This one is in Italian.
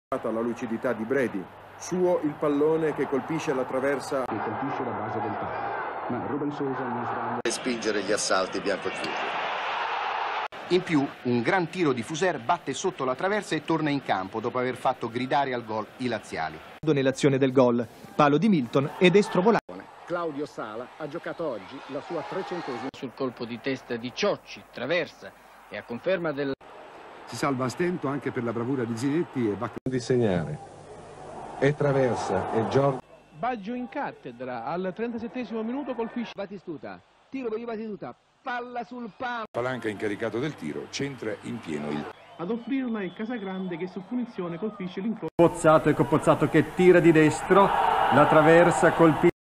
La lucidità di Brady, suo il pallone che colpisce la traversa e colpisce la base del palo, ma Ruben Sosa non sbaglia e spingere gli assalti biancoazzurri. In più, un gran tiro di Fuser batte sotto la traversa e torna in campo dopo aver fatto gridare al gol i laziali. Nell'azione del gol, palo di Milton e destro volante. Claudio Sala ha giocato oggi la sua 300esima sul colpo di testa di Ciocci, traversa e a conferma del... Si salva a stento anche per la bravura di Zinetti e va di segnare. E traversa e Giorgio. Baggio in cattedra al 37esimo minuto colpisce Batistuta, tiro per Batistuta, palla sul palo. Palanca incaricato del tiro, centra in pieno il... Ad offrirla è Casagrande che su punizione colpisce l'incontro. Pozzato, ecco Pozzato che tira di destro, la traversa colpisce.